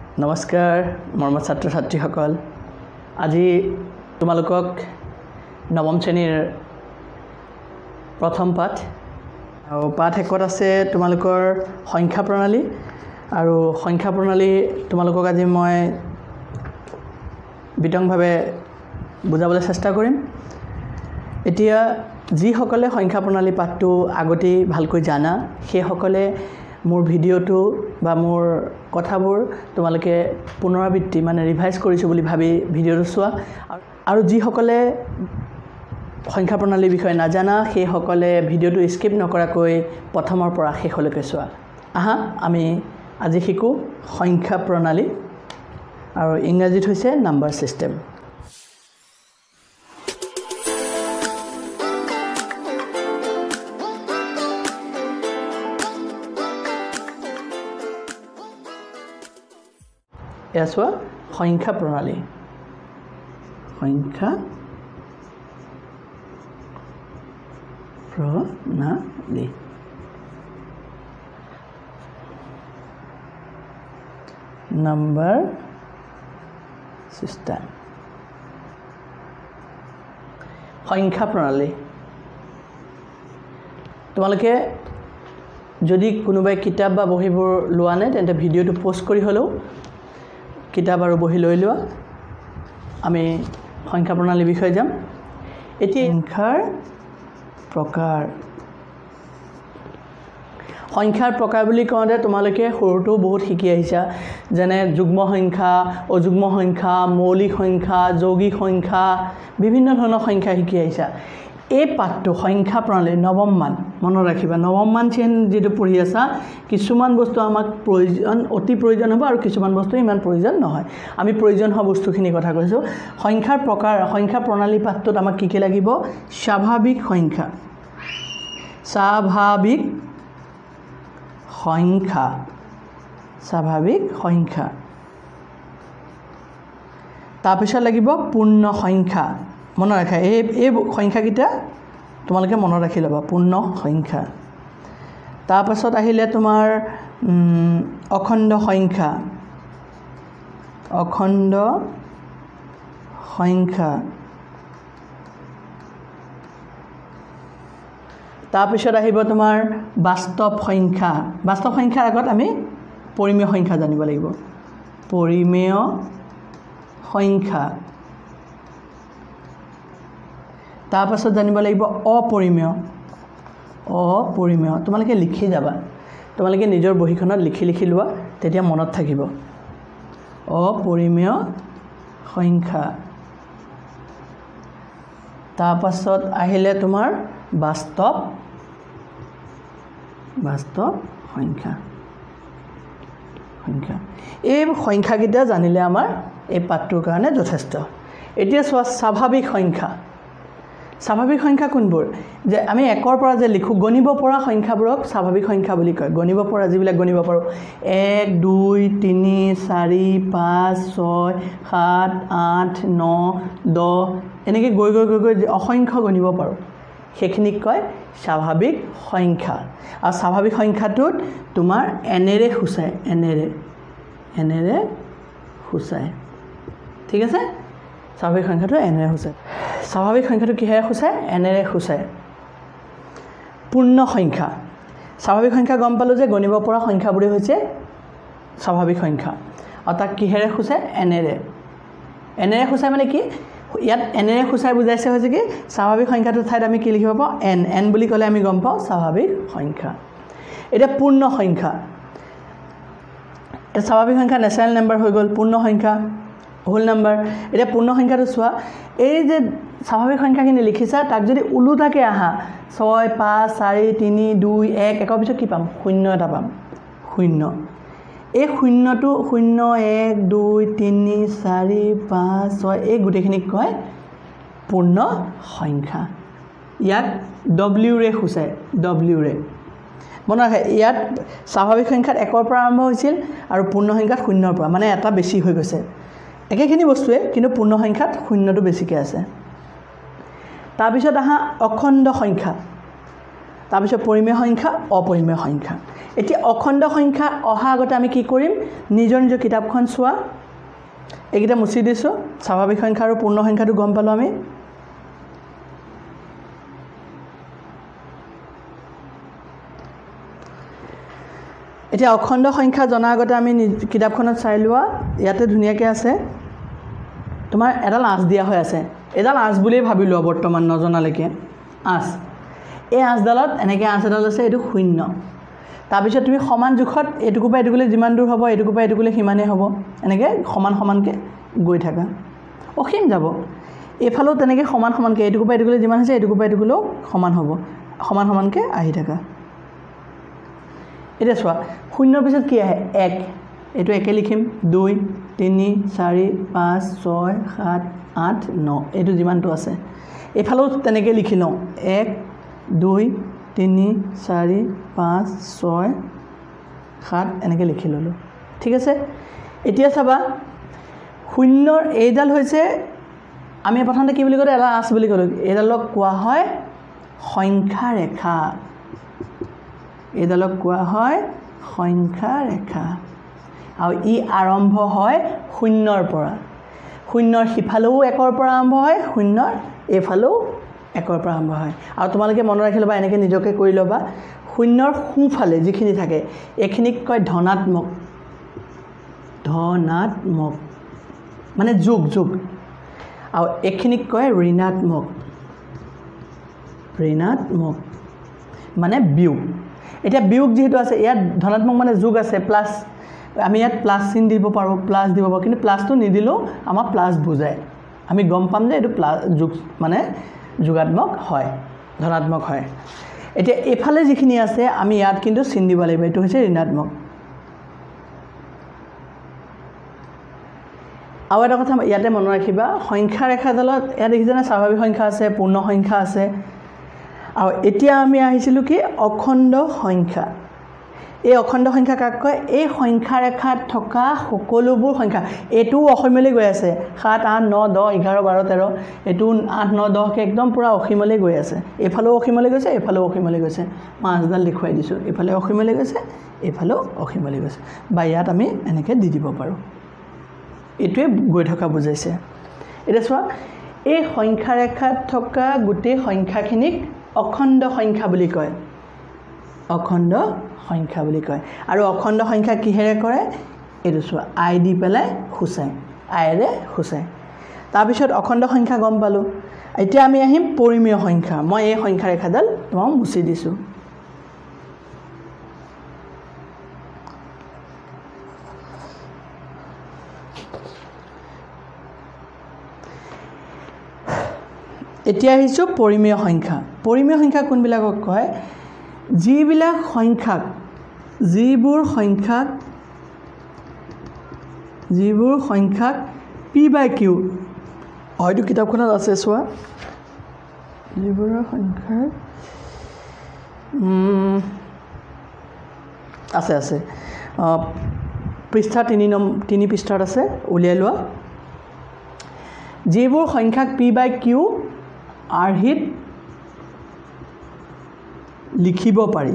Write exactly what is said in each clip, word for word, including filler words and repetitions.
নমস্কাৰ মৰমৰ ছাত্ৰ ছাত্ৰীসকল আজি তোমালোকক নৱম শ্ৰেণীৰ প্ৰথম পাঠ আৰু পাঠ একত আছে তোমালোকৰ সংখ্যা প্ৰণালী আৰু সংখ্যা প্ৰণালী তোমালোকক আজি মই বিতংভাৱে বুজাবলৈ চেষ্টা কৰিম এতিয়া যিসকলে সংখ্যা প্ৰণালী পাঠটো আগতেই ভালকৈ জানা সেইসকলে মোৰ ভিডিওটো বা মোৰ কথাবোৰ তোমালোকে পুনৰাবৃত্তি মানে ৰিভাইজ কৰিছো বুলি ভাবি ভিডিওটো চোৱা আৰু যিসকলে সংখ্যা প্ৰণালীৰ বিষয়ে নাজানা সেইসকলে ভিডিওটো স্কিপ নকৰাকৈ প্ৰথমৰ পৰা শেষলৈকে চোৱা আহা আমি আজি শিকো সংখ্যা প্ৰণালী আৰু ইংৰাজীত হৈছে নাম্বাৰ সিস্টেম এসোৱা সংখ্যা প্ৰণালী সংখ্যা প্ৰণালী নাম্বাৰ সিস্টেম সংখ্যা প্ৰণালী তোমালোকে যদি কোনোবাই কিতাপ বা বহিবোৰ লোৱা নাই তেন্তে ভিডিওটো পোষ্ট কৰি হলেও কিতাপ আৰু বহি লৈ লোৱা আমি সংখ্যা প্ৰণালীৰ বিষয়ে যাম এটি সংখ্যাৰ প্ৰকাৰ সংখ্যাৰ প্ৰকাৰ বুলি কওঁতে তোমালোকে সৰুটো বহুত শিকি আহিছা যেনে যুগ্ম সংখ্যা অযুগ্ম সংখ্যা মৌলিক সংখ্যা যৌগিক সংখ্যা বিভিন্ন ধৰণৰ সংখ্যা শিকি আহিছা এই পাঠটো সংখ্যা প্ৰণালী নৱম মান মনত ৰাখিবা নৱম মান চেন যেটো পঢ়ি আছা কিছুমান বস্তু আমাক প্ৰয়োজন অতি প্ৰয়োজন হ'ব আৰু কিছুমান বস্তু ইমান প্ৰয়োজন নহয় আমি প্ৰয়োজন হোৱা বস্তুখিনি কথা কৈছো সংখ্যাৰ প্ৰকাৰ সংখ্যা প্ৰণালী পাঠটোত আমাক কি কি লাগিব স্বাভাৱিক সংখ্যা স্বাভাৱিক সংখ্যা স্বাভাৱিক সংখ্যা তাৰপিছত লাগিব পূৰ্ণ সংখ্যা মনত ৰাখা এই এই সংখ্যাকিটা তোমালোকে মনত ৰাখি ল'বা পূৰ্ণ সংখ্যা তাৰপাছত আহিলে তোমাৰ অখণ্ড সংখ্যা অখণ্ড সংখ্যা তাৰপিছত আহিব তোমাৰ বাস্তৱ সংখ্যা বাস্তৱ সংখ্যাৰ আগত আমি পৰিমেয় সংখ্যা জানিব লাগিব পৰিমেয় সংখ্যা তাৰপাছত জানিব লাগিব অপৰিমেয় অপৰিমেয় তোমালোকে লিখি যাবা তোমালোকে নিজৰ বহিখনত লিখি লিখি লোৱা তেতিয়া মনত থাকিব অপৰিমেয় সংখ্যা তাৰপাছত আহিলে তোমাৰ বাস্তৱ বাস্তৱ সংখ্যা সংখ্যা এই সংখ্যাকিটা জানিলে আমাৰ এই পাঠটোৰ কাৰণে যথেষ্ট এতিয়া চোৱা স্বাভাৱিক সংখ্যা স্বাভাৱিক সংখ্যা কোনবোৰ যে আমি একৰ পৰা যে লিখো গণিব পৰা সংখ্যাবোৰক স্বাভাৱিক সংখ্যা বুলি কয় গণিব পৰা যিবিলাক গণিব পাৰো এক দুই তিনি চাৰি পাঁচ ছয় সাত আঠ ন দহ এনেকৈ গৈ গৈ গৈ গৈ অসংখ্য গণিব পাৰো সেইখিনিক কয় স্বাভাৱিক সংখ্যা আৰু স্বাভাৱিক সংখ্যাটোত তোমাৰ এনেৰে খুচায় এনেৰে এনেৰে খুচায় ঠিক আছে স্বাভাৱিক সংখ্যাটো এনেৰে খুচায় স্বাভাৱিক সংখ্যাটো কিহেৰে খুচায় এনেৰে খুচায় পূৰ্ণ সংখ্যা স্বাভাৱিক সংখ্যা গম পালো যে গণিব পৰা সংখ্যাবোৰে হৈছে স্বাভাৱিক সংখ্যা আৰু তাক কিহেৰে খুচায় এনেৰে এনেৰে খুচায় মানে কি ইয়াত এনেৰে খুচাই বুজাইছে হৈছে কি স্বাভাৱিক সংখ্যাটোৰ ঠাইত আমি কি লিখিব পাওঁ এন এন বুলি ক'লে আমি গম পাওঁ স্বাভাৱিক সংখ্যা এটা পূৰ্ণ সংখ্যা এটা স্বাভাৱিক সংখ্যা নেচাৰেল নাম্বাৰ হৈ গ'ল পূৰ্ণ সংখ্যা হোল নাম্বাৰ এটা পূৰ্ণ সংখ্যাটো চোৱা এই যে স্বাভাৱিক সংখ্যাখিনি লিখিছা তাক যদি উলুটাকে আহা ছয় পাঁচ চাৰি তিনি দুই এক একৰ পিছত কি পাম শূন্য এটা পাম শূন্য এই শূন্যটো শূন্য এক দুই তিনি চাৰি পাঁচ ছয় এই গোটেইখিনিক কয় পূৰ্ণ সংখ্যা ইয়াক ডব্লিউ ৰে খুচায় ডব্লিউ ৰে মনে ৰাখে ইয়াত স্বাভাৱিক সংখ্যাত একৰ পৰা আৰম্ভ হৈছিল আৰু পূৰ্ণ সংখ্যাত শূন্যৰ পৰা মানে এটা বেছি হৈ গৈছে একেখিনি বস্তুৱে কিন্তু পূৰ্ণ সংখ্যাত শূন্যটো বেছিকৈ আছে তাৰপিছত আহা অখণ্ড সংখ্যা তাৰপিছত পৰিমেয় সংখ্যা অপৰিমেয় সংখ্যা এতিয়া অখণ্ড সংখ্যা অহা আগতে আমি কি কৰিম নিজৰ নিজৰ কিতাপখন চোৱা এইকেইটা মুছি দিছোঁ স্বাভাৱিক সংখ্যা আৰু পূৰ্ণ সংখ্যাটো গম পালোঁ আমি এতিয়া অখণ্ড সংখ্যা জনাৰ আগতে আমি কিতাপখনত চাই লোৱা ইয়াতে ধুনীয়াকৈ আছে তোমাৰ এডাল আঁচ দিয়া হৈ আছে এডাল আঁচ বুলিয়ে ভাবি লোৱা বৰ্তমান নজনালৈকে আঁচ এই আঁচডালত এনেকৈ আঁচ এডাল আছে এইটো শূন্য তাৰপিছত তুমি সমান জোখত এইটুকুৰ পৰা এইটুকুলৈ যিমান দূৰ হ'ব এইটুকুৰ পৰা এইটুকুলৈ সিমানেই হ'ব এনেকৈ সমান সমানকৈ গৈ থাকা অসীম যাব এইফালেও তেনেকৈ সমান সমানকৈ এইটুকুৰ পৰা এইটুকুলৈ যিমান হৈছে এইটুকুৰ পৰা এইটুকুলৈও সমান হ'ব সমান সমানকৈ আহি থাকা এতিয়া চোৱা শূন্যৰ পিছত কি আহে এক এইটো একে লিখিম দুই তিনি চাৰি পাঁচ ছয় সাত আঠ ন এইটো যিমানটো আছে এইফালেও তেনেকৈ লিখি লওঁ এক দুই তিনি চাৰি পাঁচ ছয় সাত এনেকৈ লিখি ল'লোঁ ঠিক আছে এতিয়া চাবা শূন্যৰ এইডাল হৈছে আমি প্ৰথমতে কি বুলি ক'লোঁ এডাল আঁচ বুলি ক'লোঁ এইডালক কোৱা হয় সংখ্যা ৰেখা এইডালক কোৱা হয় সংখ্যা ৰেখা আৰু ই আৰম্ভ হয় শূন্যৰ পৰা শূন্যৰ সিফালেও একৰ পৰা আৰম্ভ হয় শূন্যৰ এইফালেও একৰ পৰা আৰম্ভ হয় আৰু তোমালোকে মনত ৰাখি ল'বা এনেকৈ নিজকে কৰি ল'বা শূন্যৰ সোঁফালে যিখিনি থাকে এইখিনিক কয় ধনাত্মক ধনাত্মক মানে যোগ যোগ আৰু এইখিনিক কয় ঋণাত্মক ঋণাত্মক মানে বিয়োগ এতিয়া বিয়োগ যিহেতু আছে ইয়াত ধনাত্মক মানে যোগ আছে প্লাছ আমি ইয়াত প্লাছ চিন দিব পাৰোঁ প্লাছ দিব পাৰোঁ কিন্তু প্লাছটো নিদিলেও আমাৰ প্লাছ বুজায় আমি গম পাম যে এইটো প্লাছ যোগ মানে যোগাত্মক হয় ধনাত্মক হয় এতিয়া এইফালে যিখিনি আছে আমি ইয়াত কিন্তু চিন দিব লাগিব এইটো হৈছে ঋণাত্মক আৰু এটা কথা ইয়াতে মনত ৰাখিবা সংখ্যা ৰেখাডালত ইয়াত দেখিছেনে স্বাভাৱিক সংখ্যা আছে পূৰ্ণ সংখ্যা আছে আৰু এতিয়া আমি আহিছিলোঁ কি অখণ্ড সংখ্যা এই অখণ্ড সংখ্যা কাক কয় এই সংখ্যা ৰেখাত থকা সকলোবোৰ সংখ্যা এইটোও অসীমলৈ গৈ আছে সাত আঠ ন দহ এঘাৰ বাৰ তেৰ এইটো আঠ ন দহকৈ একদম পূৰা অসীমলৈ গৈ আছে এইফালেও অসীমলৈ গৈছে এইফালেও অসীমলৈ গৈছে মাছডাল দেখুৱাই দিছোঁ এইফালে অসীমলৈ গৈছে এইফালেও অসীমলৈ গৈছে বা ইয়াত আমি এনেকৈ দি দিব পাৰোঁ এইটোৱে গৈ থকা বুজাইছে এতিয়া চোৱা এই সংখ্যা ৰেখাত থকা গোটেই সংখ্যাখিনিক অখণ্ড সংখ্যা বুলি কয় অখণ্ড সংখ্যা বুলি কয় আৰু অখণ্ড সংখ্যা কিহেৰে কৰে এইটো চোৱা আই দি পেলাই সূচায় আইৰে সূচায় তাৰপিছত অখণ্ড সংখ্যা গম পালোঁ এতিয়া আমি আহিম পৰিমেয় সংখ্যা মই এই সংখ্যা ৰেখাডাল তোমাক মুচি দিছোঁ এতিয়া আহিছোঁ পৰিমেয় সংখ্যা পৰিমেয় সংখ্যা কোনবিলাকক কয় যিবিলাক সংখ্যাক যিবোৰ সংখ্যাক যিবোৰ সংখ্যাক পি বাই কিউ হয়তো কিতাপখনত আছে চোৱা যিবোৰ সংখ্যাৰ আছে আছে পৃষ্ঠা তিনি নম তিনি পৃষ্ঠাত আছে উলিয়াই লোৱা যিবোৰ সংখ্যাক পি বাই কিউ আৰ্হিত লিখিব পাৰি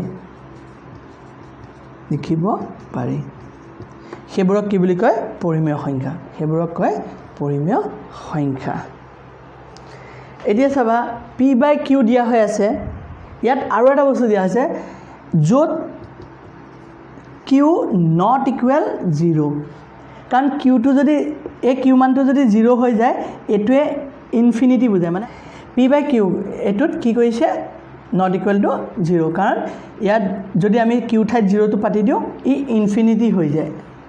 লিখিব পাৰি সেইবোৰক কি বুলি কয় পৰিমেয় সংখ্যা সেইবোৰক কয় পৰিমেয় সংখ্যা এতিয়া চাবা পি বাই কিউ দিয়া হৈ আছে ইয়াত আৰু এটা বস্তু দিয়া হৈছে য'ত কিউ নট ইকুৱেল জিৰ' কাৰণ কিউটো যদি এই কিউ মানটো যদি জিৰ' হৈ যায় এইটোৱে ইনফিনিটি বুজায় মানে পি বাই কিউ এইটোত কি কৰিছে নট ইকুৱেল টু জিৰ' কাৰণ ইয়াত যদি আমি কিউ ঠাইত জিৰ'টো পাতি দিওঁ ই ইনফিনিটি হৈ যায়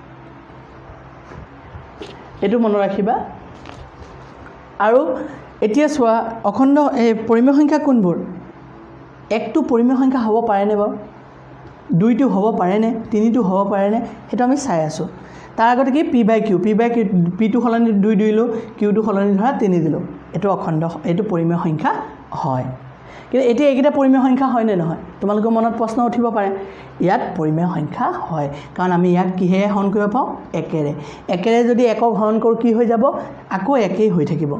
এইটো মনত ৰাখিবা আৰু এতিয়া চোৱা অখণ্ড এই পৰিমেয় সংখ্যা কোনবোৰ একটো পৰিমেয় সংখ্যা হ'ব পাৰেনে বাৰু দুইটো হ'ব পাৰেনে তিনিটো হ'ব পাৰেনে সেইটো আমি চাই আছোঁ তাৰ আগতে কি P by Q P by Q পিটো সলনি দুই দিলোঁ কিউটো সলনি ধৰা তিনি দিলোঁ এইটো অখণ্ড এইটো পৰিমেয় সংখ্যা হয় কিন্তু এতিয়া এইকেইটা পৰিমেয় সংখ্যা হয়নে নহয় তোমালোকৰ মনত প্ৰশ্ন উঠিব পাৰে ইয়াত পৰিমেয় সংখ্যা হয় কাৰণ আমি ইয়াক কিহেৰে হৰণ কৰিব পাওঁ একেৰে একেৰে যদি একক হৰণ কৰোঁ কি হৈ যাব আকৌ একেই হৈ থাকিব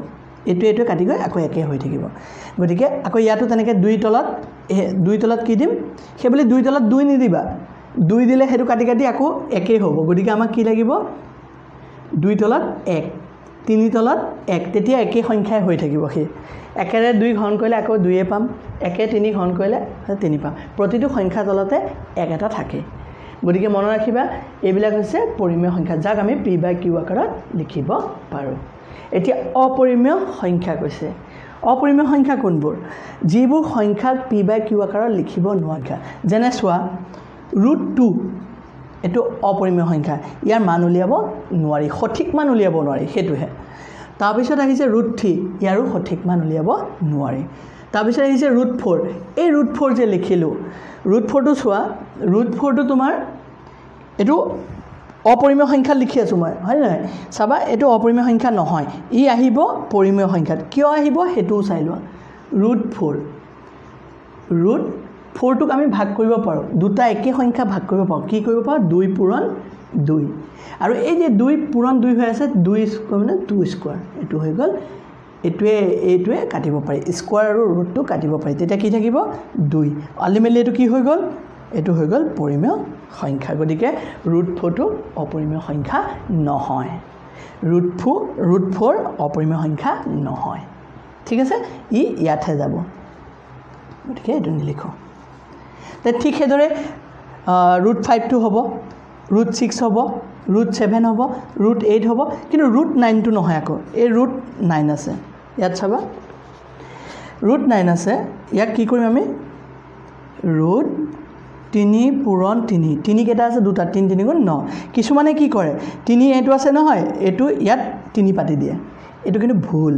এইটো এইটো কাটি গৈ আকৌ একে হৈ থাকিব গতিকে আকৌ ইয়াতো তেনেকৈ দুই তলত দুই তলত কি দিম সেই বুলি দুই তলত দুই নিদিবা দুই দিলে সেইটো কাটি কাটি আকৌ একেই হ'ব গতিকে আমাক কি লাগিব দুই তলত এক তিনি তলত এক তেতিয়া একে সংখ্যাই হৈ থাকিব সেই একেৰে দুই ঘন কৰিলে আকৌ দুইয়ে পাম একে তিনি ঘন কৰিলে তিনি পাম প্ৰতিটো সংখ্যা তলতে এক এটা থাকে গতিকে মনত ৰাখিবা এইবিলাক হৈছে পৰিমেয় সংখ্যা যাক আমি পি বাই কিউ আকাৰত লিখিব পাৰোঁ এতিয়া অপৰিমেয় সংখ্যা কৈছে অপৰিমেয় সংখ্যা কোনবোৰ যিবোৰ সংখ্যাক পি বাই কিউ আকাৰত লিখিব নোৱাৰা যেনে চোৱা ৰুট টু এটো অপৰিমেয় সংখ্যা ইয়াৰ মান উলিয়াব নোৱাৰি সঠিক মান উলিয়াব নোৱাৰি হেতুহে তাৰ পিছত আহিছে ৰুট থ্ৰী ইয়াৰো সঠিক মান উলিয়াব নোৱাৰি তাৰ পিছত আহিছে ৰুট ফ'ৰ এই ৰুট ফ'ৰ যে লিখিলো ৰুট ফ'ৰ টো চোৱা ৰুট ফ'ৰ টো তোমাৰ এটো অপৰিমেয় সংখ্যা লিখি আছো মই হয় নাই চাবা এটো অপৰিমেয় সংখ্যা নহয় ই আহিব পৰিমেয় সংখ্যাত কিয় আহিব হেতু চাই লোৱা ৰুট ফ'ৰ ৰুট ফ'ৰ টোক আমি ভাগ কৰিব পাৰো দুটা একে সংখ্যা ভাগ কৰিব পাৰো কি কৰিব পাৰো দুই পূৰণ দুই আৰু এই যে দুই পূৰণ দুই হৈ আছে দুই স্কয়াৰ মানে টু স্কয়াৰ এটো হৈ গল এটোৱে এটোৱে কাটিব পাৰি স্কয়াৰ আৰু ৰুট টো কাটিব পাৰি তেতিয়া কি থাকিব দুই আলটিমেটলি এটো কি হৈ গল এটো হৈ গল পৰিমেয় সংখ্যা গতিকে ৰুট ফ'ৰ টো অপৰিমেয় সংখ্যা নহয় ৰুট ফ'ৰ ৰুট ফ'ৰ অপৰিমেয় সংখ্যা নহয় ঠিক আছে ই ইয়াতহে যাব গতিকে এটো নিলিখো তে ঠিক হেদৰে ৰুট ফাইভ টো হ'ব ৰুট ছিক্স হ'ব ৰুট ছেভেন হ'ব ৰুট এইট হ'ব কিন্তু ৰুট নাইন টো নহয় আকৌ এই ৰুট নাইন আছে ইয়াত চাবা ৰুট নাইন আছে ইয়াক কি কৰিম আমি ৰুট তিনি পূৰণ তিনি তিনি কেটা আছে দুটা তিনি তিনি গুণ ন কিছুমানে কি কৰে তিনি এইটো আছে নহয় এটো ইয়াত তিনি পাতি দিয়ে এটো কিন্তু ভুল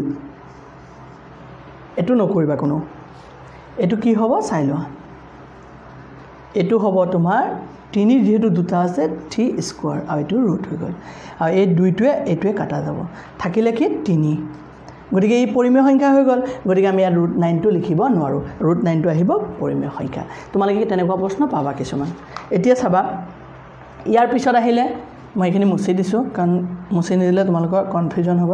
এটো নকৰিবা কোনো এটো কি হ'ব চাই লোৱা এটো হ'ব তোমাৰ তিনি যেহেতু দুটা আছে থ্ৰী স্কয়াৰ আৰু এটো ৰুট হৈ গল আৰু এই দুইটোৱে এটোৱে কাটা যাব থাকিলে কি তিনি গতিকে এই পৰিমেয় সংখ্যা হৈ গল গতিকে আমি ইয়াত ৰুট নাইন টো লিখিব নোৱাৰো ৰুট নাইন টো আহিব পৰিমেয় সংখ্যা তোমালোকে তেনেকুৱা প্ৰশ্ন পাবা কিছুমান এতিয়া চাবা ইয়াৰ পিছত আহিলে মই এখিনি মুছি দিছো কাৰণ মুছি নিদিলে তোমালোকৰ কনফিউজন হ'ব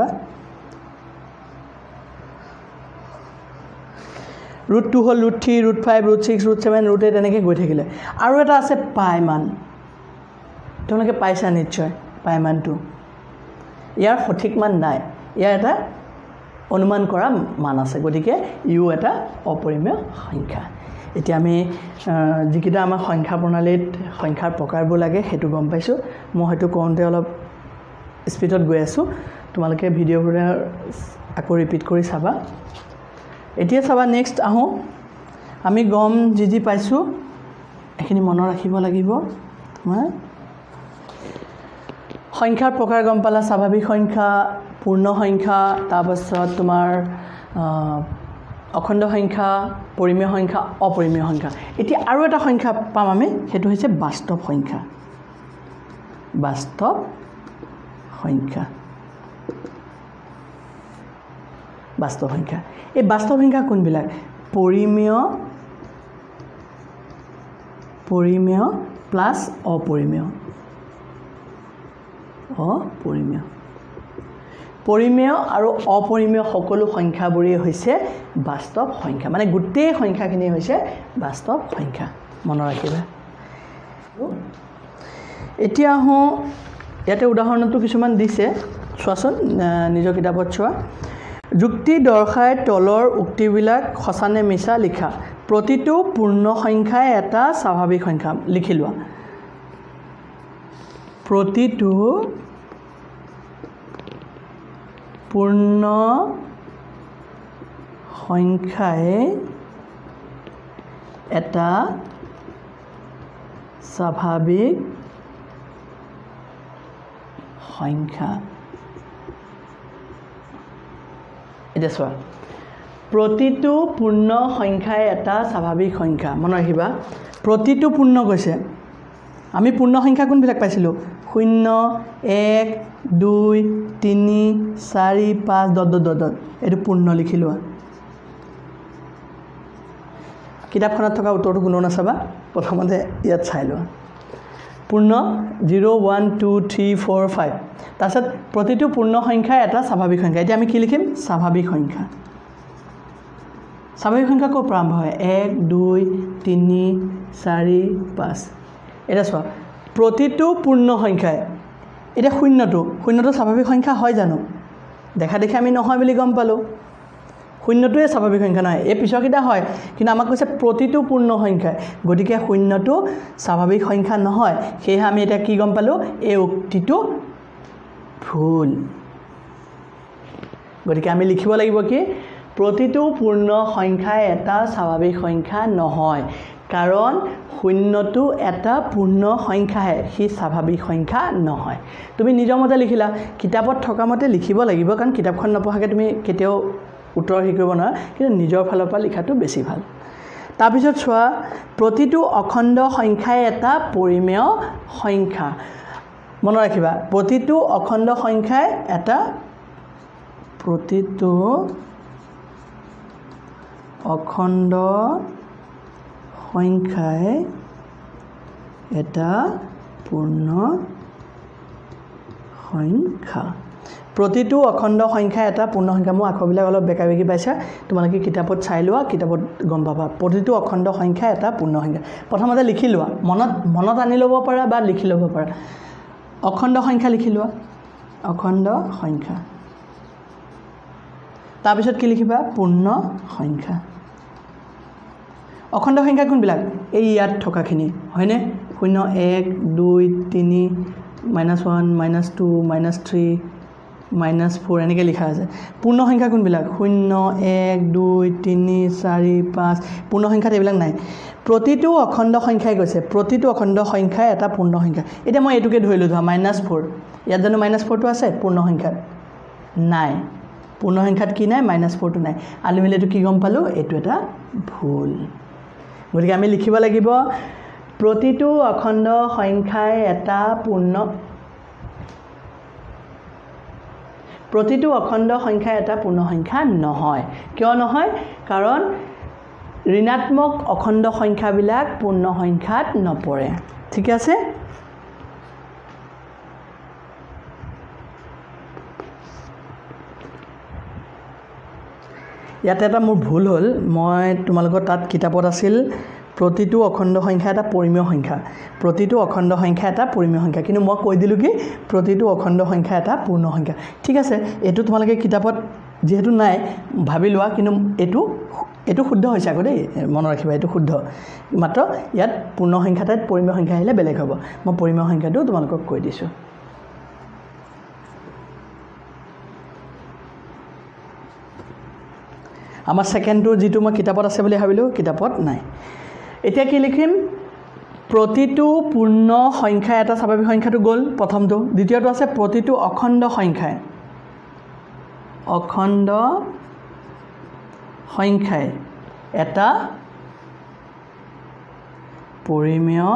ৰুট টু হল root three root five root six root seven root eight এনেকৈ গৈ থাকিলে আৰু এটা আছে পাই মান তোমালোকে পাইছা নিশ্চয় পাই মানটো ইয়াৰ সঠিক মান নাই ইয়াৰ এটা অনুমান কৰা মান আছে গতিকে ইউ এটা অপৰিমেয় সংখ্যা এতিয়া আমি যিকিটা আমাৰ সংখ্যা প্ৰণালীত সংখ্যাৰ প্ৰকাৰবোৰ লাগে হেতু গম পাইছো মই হেতু কোনতে অলপ স্পিডত গৈ আছো তোমালোকে ভিডিঅ'বোৰ আকৌ ৰিপিট কৰি চাবা এতিয়া চাবা নেক্সট আহো আমি গম জি জি পাইছো এখিনি মনত ৰাখিব লাগিব তোমাৰ সংখ্যাৰ প্ৰকাৰ গম পালা স্বাভাৱিক সংখ্যা পূৰ্ণ সংখ্যা তাৰপাছত তোমাৰ অখণ্ড সংখ্যা পৰিমেয় সংখ্যা অপৰিমেয় সংখ্যা এতিয়া আৰু এটা সংখ্যা পাম আমি হেতু হৈছে বাস্তৱ সংখ্যা বাস্তৱ সংখ্যা বাস্তৱ সংখ্যা এই বাস্তৱ সংখ্যা কোনবিলাক পৰিমেয় পৰিমেয় প্লাস অপৰিমেয় অপৰিমেয় পৰিমেয় আৰু অপৰিমেয় সকলো সংখ্যাবোৰেই হৈছে বাস্তৱ সংখ্যা মানে গোটেই সংখ্যাখিনি হৈছে বাস্তৱ সংখ্যা মনত ৰাখিবা এতিয়া হো ইয়াতে উদাহৰণটো কিছুমান দিছে চোৱাচোন নিজৰ কিতাপত চোৱা যুক্তি দৰ্শাই তলৰ উক্তিবিলাক সঁচানে মিছা লিখা প্ৰতিটো পূৰ্ণ সংখ্যাই এটা স্বাভাৱিক সংখ্যা লিখি লোৱা প্ৰতিটো পূৰ্ণ সংখ্যাই এটা স্বাভাৱিক সংখ্যা এটা চোৱা প্ৰতিটো পূৰ্ণ সংখ্যাই এটা স্বাভাৱিক সংখ্যা মনত ৰাখিবা প্ৰতিটো পূৰ্ণ কৈছে আমি পূৰ্ণ সংখ্যা কোনবিলাক পাইছিলো শূন্য এক দুই তিনি চাৰি পাঁচ দত দত দত এটো পূৰ্ণ লিখি লোৱা কিতাপখনত থকা উত্তৰটো কোনো নাচাবা প্ৰথমতে ইয়াত চাই লোৱা পূৰ্ণ zero' one two three four five তাৰপিছত প্ৰতিটো পূৰ্ণ সংখ্যা এটা স্বাভাৱিক সংখ্যা এতিয়া আমি কি লিখিম স্বাভাৱিক সংখ্যা স্বাভাৱিক সংখ্যা ক'ৰ পৰা আৰম্ভ হয় এক দুই তিনি চাৰি পাঁচ এটা চোৱা প্ৰতিটো পূৰ্ণ সংখ্যাই এটা শূন্যটো শূন্যটো স্বাভাৱিক সংখ্যা হয় জানো দেখা দেখি আমি নহয় বুলি গম পালোঁ শূন্যটোৱে স্বাভাৱিক সংখ্যা নহয় এই পিছৰকেইটা হয় কিন্তু আমাক কৈছে প্ৰতিটো পূৰ্ণ সংখ্যাই গতিকে শূন্যটো স্বাভাৱিক সংখ্যা নহয় সেয়ে আমি এটা কি গম পালোঁ এই উক্তিটো ভুল গতিকে আমি লিখিব লাগিব কি প্ৰতিটো পূৰ্ণ সংখ্যাই এটা স্বাভাৱিক সংখ্যা নহয় কাৰণ শূন্যটো এটা পূৰ্ণ সংখ্যাহে সি স্বাভাৱিক সংখ্যা নহয় তুমি নিজৰ মতে লিখিলা কিতাপত থকা মতে লিখিব লাগিব কাৰণ কিতাপখন নপঢ়াকৈ তুমি কেতিয়াও উত্তৰ শিকিব নোৱাৰা কিন্তু নিজৰ ফালৰ পৰা লিখাটো বেছি ভাল তাৰপিছত চোৱা প্ৰতিটো অখণ্ড সংখ্যাই এটা পৰিমেয় সংখ্যা মনত ৰাখিবা প্ৰতিটো অখণ্ড সংখ্যাই এটা প্ৰতিটো অখণ্ড সংখ্যাই এটা পূৰ্ণ সংখ্যা প্ৰতিটো অখণ্ড সংখ্যা এটা পূৰ্ণ সংখ্যা মই আখৰবিলাক অলপ বেকা বেকি পাইছা তোমালোকে কিতাপত চাই লোৱা কিতাপত গম পাবা প্ৰতিটো অখণ্ড সংখ্যা এটা পূৰ্ণ সংখ্যা প্ৰথমতে লিখি লোৱা মনত মনত আনি ল'ব পাৰা বা লিখি ল'ব পাৰা অখণ্ড সংখ্যা লিখি লোৱা অখণ্ড সংখ্যা তাৰপিছত কি লিখিবা পূৰ্ণ সংখ্যা অখণ্ড সংখ্যা কোনবিলাক এই ইয়াত থকাখিনি হয়নে শূন্য এক দুই তিনি minus one minus two minus three minus four এনেকৈ লিখা আছে পূৰ্ণ সংখ্যা কোনবিলাক শূন্য এক দুই তিনি চাৰি পাঁচ পূৰ্ণ সংখ্যাত এইবিলাক নাই প্ৰতিটো অখণ্ড সংখ্যাই কৈছে প্ৰতিটো অখণ্ড সংখ্যাই এটা পূৰ্ণ সংখ্যা এতিয়া মই এইটোকে ধৰিলোঁ ধৰা মাইনাছ ফ'ৰ ইয়াত জানো মাইনাছ ফ'ৰটো আছে পূৰ্ণ সংখ্যাত নাই পূৰ্ণ সংখ্যাত কি নাই মাইনাছ ফ'ৰটো নাই আলি মিলি এইটো কি গম পালোঁ এইটো এটা ভুল গতিকে আমি লিখিব লাগিব প্ৰতিটো অখণ্ড সংখ্যাই এটা পূৰ্ণ প্ৰতিটো অখণ্ড সংখ্যা এটা পূৰ্ণ সংখ্যা নহয় কিয় নহয় কাৰণ ঋণাত্মক অখণ্ড সংখ্যাবিলাক পূৰ্ণ সংখ্যাত নপৰে ঠিক আছে ইয়াতে এটা মোৰ ভুল হ'ল মই তোমালোকৰ তাত কিতাপত আছিল প্ৰতিটো অখণ্ড সংখ্যা এটা পৰিমেয় সংখ্যা প্ৰতিটো অখণ্ড সংখ্যা এটা পৰিমেয় সংখ্যা কিন্তু মই কৈ দিলোঁ কি প্ৰতিটো অখণ্ড সংখ্যা এটা পূৰ্ণ সংখ্যা ঠিক আছে এইটো তোমালোকে কিতাপত যেহেতু নাই ভাবি লোৱা কিন্তু এইটো এইটো শুদ্ধ হৈছে আকৌ দেই মনত ৰাখিবা এইটো শুদ্ধ মাত্ৰ ইয়াত পূৰ্ণ সংখ্যা ঠাইত পৰিমেয় সংখ্যা আহিলে বেলেগ হ'ব মই পৰিমেয় সংখ্যাটো তোমালোকক কৈ দিছোঁ আমাৰ ছেকেণ্ডটো যিটো মই কিতাপত আছে বুলি ভাবিলোঁ কিতাপত নাই এতিয়া কি লিখিম প্ৰতিটো পূৰ্ণ সংখ্যা এটা স্বাভাৱিক সংখ্যাটো গ'ল প্ৰথমটো দ্বিতীয়টো আছে প্ৰতিটো অখণ্ড সংখ্যাই অখণ্ড সংখ্যাই এটা পৰিমেয়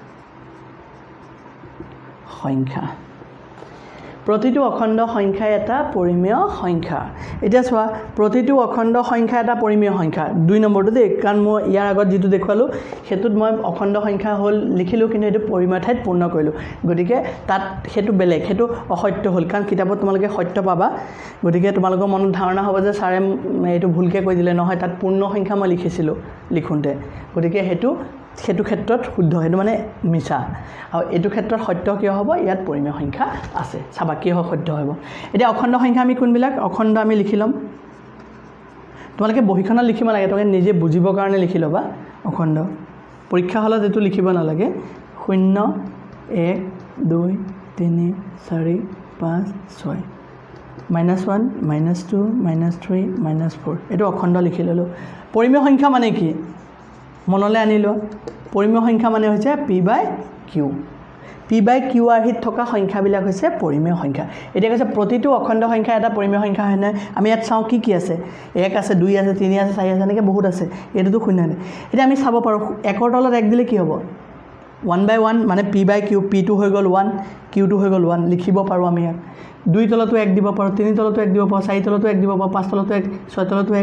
সংখ্যা প্ৰতিটো অখণ্ড সংখ্যাই এটা পৰিমেয় সংখ্যা এতিয়া চোৱা প্ৰতিটো অখণ্ড সংখ্যা এটা পৰিমেয় সংখ্যা দুই নম্বৰটো দেই কাৰণ মই ইয়াৰ আগত যিটো দেখুৱালোঁ সেইটোত মই অখণ্ড সংখ্যা হ'ল লিখিলোঁ কিন্তু এইটো পৰিমেয় ঠাইত পূৰ্ণ কৰিলোঁ গতিকে তাত সেইটো বেলেগ সেইটো অসত্য হ'ল কাৰণ কিতাপত তোমালোকে সত্য পাবা গতিকে তোমালোকৰ মনত ধাৰণা হ'ব যে ছাৰে এইটো ভুলকৈ কৈ দিলে নহয় তাত পূৰ্ণ সংখ্যা মই লিখিছিলোঁ লিখোঁতে গতিকে সেইটো সেইটো ক্ষেত্ৰত শুদ্ধ সেইটো মানে মিছা আৰু এইটো ক্ষেত্ৰত সত্য কিয় হ'ব ইয়াত পৰিমেয় সংখ্যা আছে চাবা কিয় সত্য হ'ব এতিয়া অখণ্ড সংখ্যা আমি কোনবিলাক অখণ্ড আমি লিখি ল'ম তোমালোকে বহীখনত লিখিব নালাগে তোমালোকে নিজে বুজিবৰ কাৰণে লিখি ল'বা অখণ্ড পৰীক্ষা হলত এইটো লিখিব নালাগে শূন্য এক দুই তিনি চাৰি পাঁচ ছয় minus one minus two minus three minus four এইটো অখণ্ড লিখি ল'লোঁ পৰিমেয় সংখ্যা মানে কি মনলৈ আনি লোৱা পৰিমেয় সংখ্যা মানে হৈছে P by Q P by Q আৰ্হিত থকা সংখ্যাবিলাক হৈছে পৰিমেয় সংখ্যা এতিয়া কৈছে প্ৰতিটো অখণ্ড সংখ্যা এটা পৰিমেয় সংখ্যা হয় নহয় আমি ইয়াত চাওঁ কি কি আছে এক আছে দুই আছে তিনি আছে চাৰি আছে এনেকৈ বহুত আছে এইটোতো শূন্য নাই এতিয়া আমি চাব পাৰোঁ একৰ তলত এক দিলে কি হ'ব ওৱান বাই ওৱান মানে পি বাই কিউ পিটো হৈ গ'ল ওৱান কিউটো হৈ গ'ল ওৱান লিখিব পাৰোঁ আমি ইয়াক দুই তলতো এক দিব পাৰোঁ তিনি তলতো এক দিব পাৰোঁ চাৰি তলতো এক দিব পাৰোঁ পাঁচ তলতো এক ছয় তলতো এক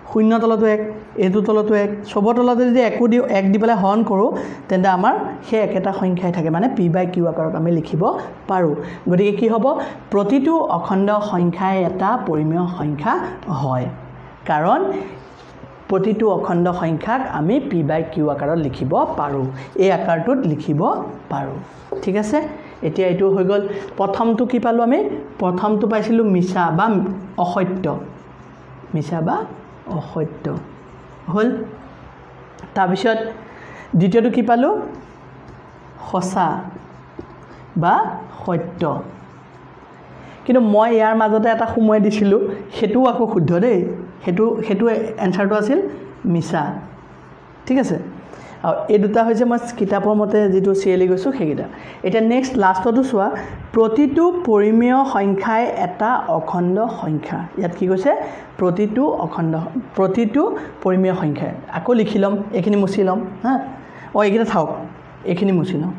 শূন্য তলতো এক এইটো তলতো এক সবৰ তলতে যদি একো দি এক দি পেলাই হৰণ কৰোঁ তেন্তে আমাৰ সেই একেটা সংখ্যাই থাকে মানে পি বাই কিউ আকাৰত আমি লিখিব পাৰোঁ গতিকে কি হ'ব প্ৰতিটো অখণ্ড সংখ্যাই এটা পৰিমেয় সংখ্যা হয় কাৰণ প্ৰতিটো অখণ্ড সংখ্যাক আমি পি বাই কিউ আকাৰত লিখিব পাৰোঁ এই আকাৰটোত লিখিব পাৰোঁ ঠিক আছে এতিয়া এইটো হৈ গ'ল প্ৰথমটো কি পালোঁ আমি প্ৰথমটো পাইছিলোঁ মিছা বা অসত্য মিছা বা অসত্য হ'ল তাৰপিছত দ্বিতীয়টো কি পালোঁ সঁচা বা সত্য কিন্তু মই ইয়াৰ মাজতে এটা সময় দিছিলোঁ সেইটোও আকৌ শুদ্ধ দেই সেইটো সেইটো এনসাৰটো আছিল মিছা ঠিক আছে আৰু এই দুটা হৈছে মই কিতাপৰ মতে যেটো চিএলি গৈছোঁ সেইকেইটা এটা নেক্সট লাষ্টটো চোৱা প্ৰতিটো পৰিমেয় সংখ্যাই এটা অখণ্ড সংখ্যা ইয়াত কি কৈছে প্ৰতিটো অখণ্ড প্ৰতিটো পৰিমেয় সংখ্যাই আকৌ লিখি লম এইখিনি মুছি লম হা ও এইকেইটা থাকক এইখিনি মুছি লম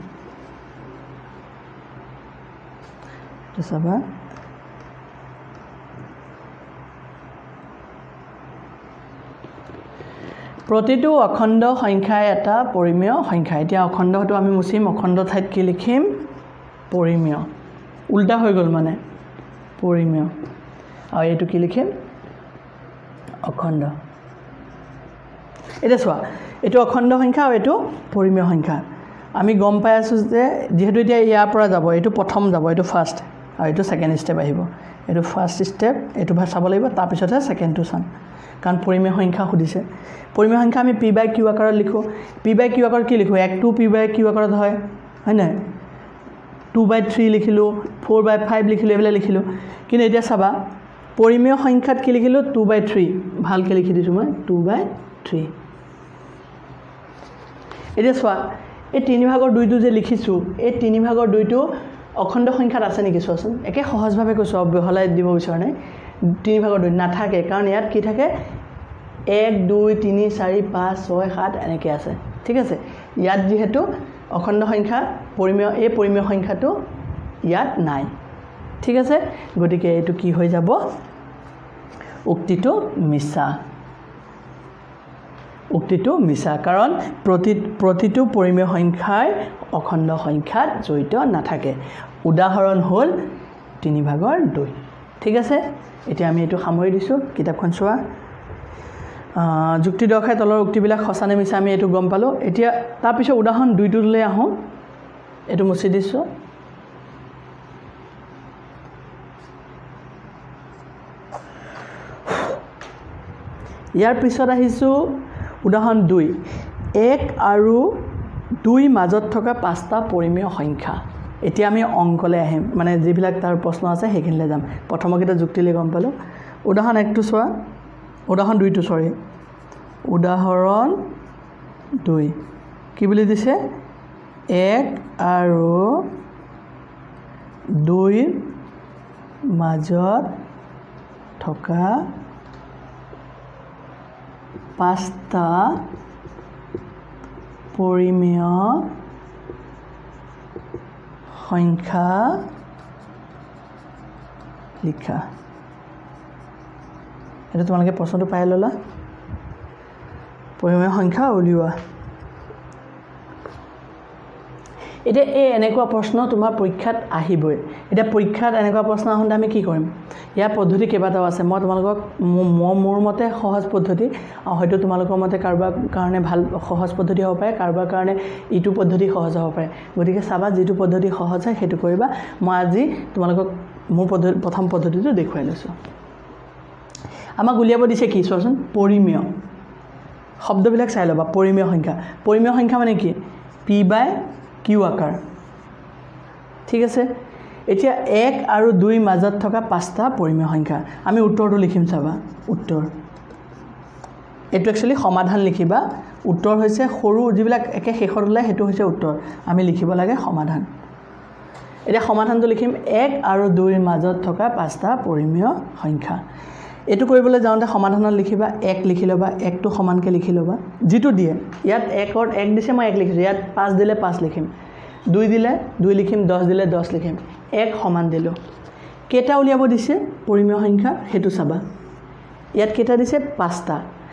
তো চাবা প্ৰতিটো অখণ্ড সংখ্যাই এটা পৰিমেয় সংখ্যা এতিয়া অখণ্ডটো আমি মুছিম অখণ্ড ঠাইত কি লিখিম পৰিমেয় উল্টা হৈ গ'ল মানে পৰিমেয় আৰু এইটো কি লিখিম অখণ্ড এটা চোৱা এইটো অখণ্ড সংখ্যা আৰু এইটো পৰিমেয় সংখ্যা আমি গম পাই আছোঁ যে যেহেতু এতিয়া ইয়াৰ পৰা যাব এইটো প্ৰথম যাব এইটো ফাৰ্ষ্ট আৰু এইটো সেকেন্ড স্টেপ আহিব এইটো ফাৰ্ষ্ট স্টেপ এইটো ভাগ চাব লাগিব তাৰ পিছতহে সেকেন্ডটো চাম কাৰণ পৰিমেয় সংখ্যা সুধিছে পৰিমেয় সংখ্যা আমি পি বাই কিউ আকাৰত লিখোঁ পি বাই কিউ আকাৰত কি লিখোঁ এক টু পি বাই কিউ আকাৰত হয় হয় নাই টু বাই থ্ৰী লিখিলোঁ ফ'ৰ বাই ফাইভ লিখিলোঁ এইবিলাক লিখিলোঁ কিন্তু এতিয়া চাবা পৰিমেয় সংখ্যাত কি লিখিলোঁ টু বাই থ্ৰী ভালকৈ লিখি দিছোঁ মই টু বাই থ্ৰী এতিয়া চোৱা এই তিনি ভাগৰ দুইটো যে লিখিছোঁ এই তিনি ভাগৰ দুইটো অখণ্ড সংখ্যাত আছে নেকি চোৱাচোন একে সহজভাৱে কৈছোঁ অৱহলাই দিব বিচৰা নাই তিনি ভাগৰ দুই নাথাকে কাৰণ ইয়াত কি থাকে এক দুই তিনি চাৰি পাঁচ ছয় সাত এনেকৈ আছে ঠিক আছে ইয়াত যেহেতু অখণ্ড সংখ্যা পৰিমেয় এই পৰিমেয় সংখ্যাটো ইয়াত নাই ঠিক আছে গতিকে এইটো কি হৈ যাব উক্তিটো মিছা উক্তিটো মিছা কাৰণ প্ৰতি প্ৰতিটো পৰিমেয় সংখ্যাই অখণ্ড সংখ্যাত জড়িত নাথাকে উদাহৰণ হ'ল তিনি ভাগৰ দুই ঠিক আছে এতিয়া আমি এইটো সামৰি দিছোঁ কিতাপখন চোৱা যুক্তি দৰ্শাই তলৰ উক্তিবিলাক সঁচা নে মিছা আমি এইটো গম পালোঁ এতিয়া তাৰপিছত উদাহৰণ দুইটোলৈ আহোঁ এইটো মুছি দিছোঁ ইয়াৰ পিছত আহিছোঁ উদাহৰণ দুই এক আৰু দুই মাজত থকা পাঁচটা পৰিমেয় সংখ্যা এতিয়া আমি অংকলৈ আহিম মানে যিবিলাক তাৰ প্ৰশ্ন আছে সেইখিনিলৈ যাম প্ৰথমকেইটা যুক্তিলৈ গম পালোঁ উদাহৰণ একটো চোৱা উদাহৰণ দুইটো চৰি উদাহৰণ দুই কি বুলি দিছে এক আৰু দুইৰ মাজত থকা পাঁচটা পৰিমেয় সংখ্যা লিখা এটা তোমালোকে প্ৰশ্নটো পাই ল'লা পৰিমেয় সংখ্যা উলিওৱা এতিয়া এই এনেকুৱা প্ৰশ্ন তোমাৰ পৰীক্ষাত আহিবই এতিয়া পৰীক্ষাত এনেকুৱা প্ৰশ্ন আহোঁতে আমি কি কৰিম ইয়াৰ পদ্ধতি কেইবাটাও আছে মই তোমালোকক মোৰ মতে সহজ পদ্ধতি হয়তো তোমালোকৰ মতে কাৰোবাৰ কাৰণে ভাল সহজ পদ্ধতি হ'ব পাৰে কাৰোবাৰ কাৰণে ইটো পদ্ধতি সহজ হ'ব পাৰে গতিকে চাবা যিটো পদ্ধতি সহজ হয় সেইটো কৰিবা মই আজি তোমালোকক মোৰ পদ্ধতি প্ৰথম পদ্ধতিটো দেখুৱাই লৈছোঁ আমাক উলিয়াব দিছে কি চোৱাচোন পৰিমেয় শব্দবিলাক চাই ল'বা পৰিমেয় সংখ্যা পৰিমেয় সংখ্যা মানে কি পি বাই কিউ আকাৰ ঠিক আছে এতিয়া এক আৰু দুই মাজত থকা পাঁচটা পৰিমেয় সংখ্যা আমি উত্তৰটো লিখিম চাবা উত্তৰ এইটো একচুৱেলি সমাধান লিখিবা উত্তৰ হৈছে সৰু যিবিলাক একে শেষত ওলাই সেইটো হৈছে উত্তৰ আমি লিখিব লাগে সমাধান এতিয়া সমাধানটো লিখিম এক আৰু দুইৰ মাজত থকা পাঁচটা পৰিমেয় সংখ্যা এইটো কৰিবলৈ যাওঁতে সমাধানত লিখিবা এক লিখি ল'বা একটো সমানকৈ লিখি ল'বা যিটো দিয়ে ইয়াত একত এক দিছে মই এক লিখিছোঁ ইয়াত পাঁচ দিলে পাঁচ লিখিম দুই দিলে দুই লিখিম দহ দিলে দহ লিখিম এক সমান দিলোঁ কেইটা উলিয়াব দিছে পৰিমেয় সংখ্যা সেইটো চাবা ইয়াত কেইটা দিছে পাঁচটা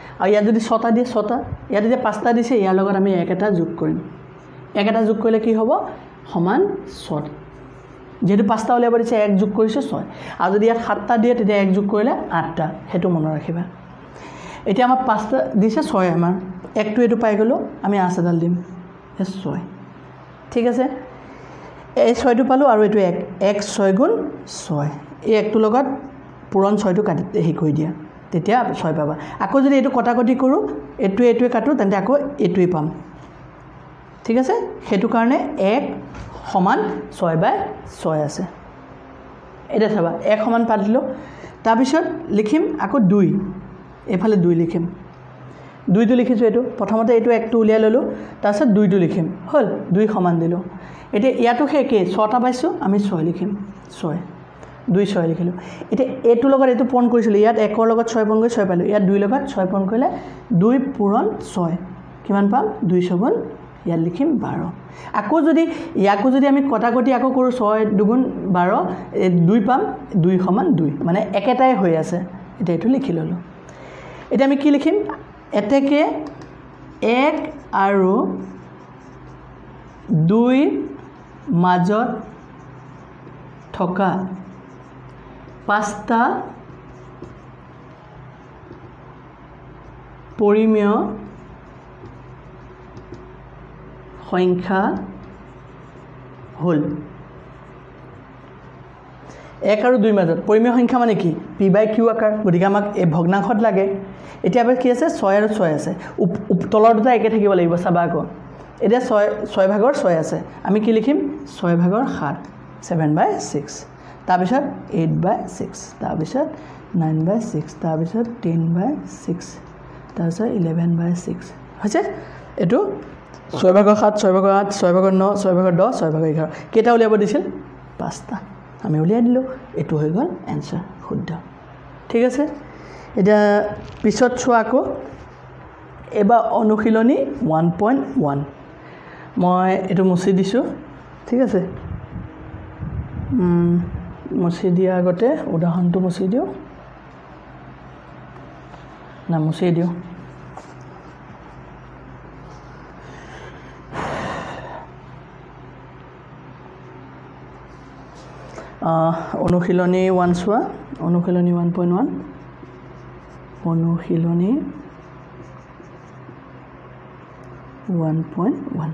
আৰু ইয়াত যদি ছটা দিয়ে ছটা ইয়াত যেতিয়া পাঁচটা দিছে ইয়াৰ লগত আমি এক এটা যোগ কৰিম এক এটা যোগ কৰিলে কি হ'ব সমান ছয় যেহেতু পাঁচটা উলিয়াব দিছে এক যোগ কৰিছে ছয় আৰু যদি ইয়াত সাতটা দিয়ে তেতিয়া এক যোগ কৰিলে আঠটা সেইটো মনত ৰাখিবা এতিয়া আমাৰ পাঁচটা দিছে ছয় আমাৰ একটো এটো পাই গ'লো আমি আঠ এডাল দিম এ ছয় ঠিক আছে এই ছয়টো পালো আৰু এটো এক এক ছয় গুণ ছয় এই একটো লগত পুৰণ ছয়টো কাটি হে কৰি দিয়া তেতিয়া ছয় পাবা আকৌ যদি এটো কটাকটি কৰো এটো এটোৱে কাটো তেন্তে আকৌ এটোৱে পাম ঠিক আছে হেতু কাৰণে এক সমান ছয় বাই ছয় আছে এটা চাবা এক সমান পাতিলো তাৰ পিছত লিখিম আকৌ দুই এফালে দুই লিখিম দুইটো লিখিছো এটো প্ৰথমতে এটো একটো উলিয়াই ললো তাৰ পিছত দুইটো লিখিম হল দুই সমান দিলো এতিয়া ইয়াতো হেকে ছটা পাইছো আমি ছয় লিখিম ছয় দুই ছয় লিখিলো এতিয়া এটো লগত এটো পূৰণ কৰিছিলো ইয়াত একৰ লগত ছয় পূৰণ কৰি ছয় পালো ইয়াত দুই লগত ছয় পূৰণ কৰিলে দুই পূৰণ ছয় কিমান পাম দুই ছগুণ ইয়াত লিখিম বাৰ আকৌ যদি ইয়াকো যদি আমি কটাকটি আকৌ কৰো ছয় দুগুণ বাৰ দুই পাম দুই সমান দুই মানে একেটাই হৈ আছে এটা এটো লিখি ললো এটা আমি কি লিখিম এতেকে এক আৰু দুই মাজত থকা পাঁচটা পৰিমেয় সংখ্যা হল এক আৰু দুই মাজত পৰিমেয় সংখ্যা মানে কি p বাই q আকাৰ গতিকে আমাক এই ভগ্নাংশত লাগে এতিয়া আবার কি আছে ছয় আৰু ছয় আছে তলৰ দুটা একে থাকিব লাগিব চাবা আকৌ এটা ছয় ছয় ভাগৰ ছয় আছে আমি কি লিখিম ছয় ভাগৰ সাত seven by six তাৰ পিছত eight by six তাৰ পিছত nine by six তাৰ পিছত ten by six তাৰ পিছত eleven by six হৈছে এটো ছয় ভাগৰ সাত ছয় ভাগৰ আঠ ছয় ভাগৰ ন ছয় ভাগৰ দহ ছয় ভাগৰ এঘাৰ কেটা উলিয়াব দিছিল পাঁচটা আমি উলিয়াই দিলো এটো হৈ গল आंसर শুদ্ধ ঠিক আছে এটা পিছত চোৱা আকৌ এবা অনুশীলনী one point one মই এটো মুছি দিছো ঠিক আছে উম মুছি দিয়া আগতে উদাহৰণটো মুছি দিও না মুছি দিও অনুশীলনী one চোৱা অনুশীলনী one point one অনুশীলনী one point one